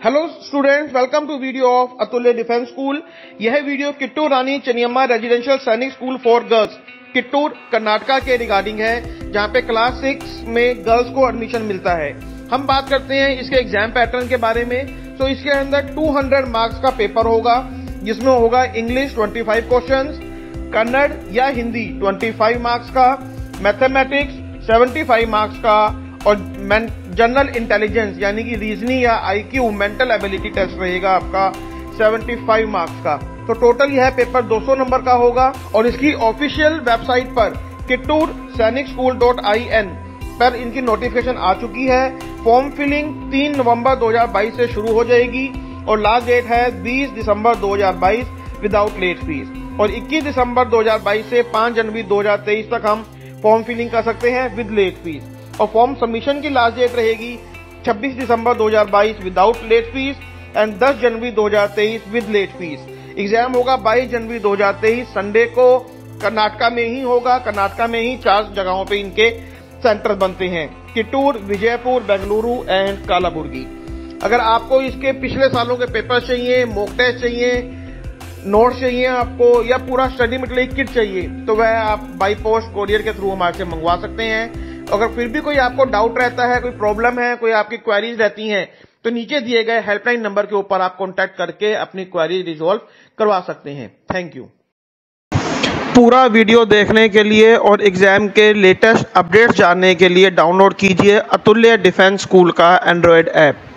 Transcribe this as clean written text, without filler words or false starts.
Hello students, welcome to video of Atulya defence school. यह video Kittur Rani Channamma residential Sainik school for girls Kittur Karnataka के regarding है, जहां पे क्लास 6 में गर्ल्स को एडमिशन मिलता है। हम बात करते हैं इसके एग्जाम पैटर्न के बारे में। तो इसके अंदर 200 मार्क्स का पेपर होगा, जिसमें होगा इंग्लिश 25 क्वेश्चंस, कन्नड़ या हिंदी 25 मार्क्स का, मैथमेटिक्स 75 मार्क्स का और जनरल इंटेलिजेंस यानी कि रीजनिंग या आईक्यू मेंटल एबिलिटी टेस्ट रहेगा आपका 75 मार्क्स का। तो टोटल यह पेपर 200 नंबर का होगा और इसकी ऑफिशियल वेबसाइट पर kittursainikSchool.in पर इनकी नोटिफिकेशन आ चुकी है। फॉर्म फिलिंग 3 नवंबर 2022 से शुरू हो जाएगी और लास्ट डेट है 20 दिसंबर 2022 विदाउट लेट फीस, और 21 दिसंबर 2022 से 5 जनवरी 2023 तक हम फॉर्म फिलिंग कर सकते हैं विद लेट फीस। और फॉर्म सबमिशन की लास्ट डेट रहेगी 26 दिसंबर 2022 विदाउट लेट फीस एंड 10 जनवरी 2023 विद लेट फीस। एग्जाम होगा 22 जनवरी 2023 संडे को, कर्नाटका में ही होगा। कर्नाटका में ही 4 जगहों पे इनके सेंटर बनते हैं, किट्टूर, विजयपुर, बेंगलुरु एंड कालाबुर्गी। अगर आपको इसके पिछले सालों के पेपर चाहिए, मॉक टेस्ट चाहिए, नोट्स चाहिए आपको, या पूरा स्टडी मटेरियल किट चाहिए, तो वह आप बाई पोस्ट कोरियर के थ्रू हमारे से मंगवा सकते हैं। अगर फिर भी कोई आपको डाउट रहता है, कोई प्रॉब्लम है, कोई आपकी क्वेरीज रहती हैं, तो नीचे दिए गए हेल्पलाइन नंबर के ऊपर आप कॉन्टैक्ट करके अपनी क्वेरी रिजॉल्व करवा सकते हैं। Thank you. पूरा वीडियो देखने के लिए और एग्जाम के लेटेस्ट अपडेट्स जानने के लिए डाउनलोड कीजिए अतुल्य डिफेंस स्कूल का एंड्रॉयड ऐप।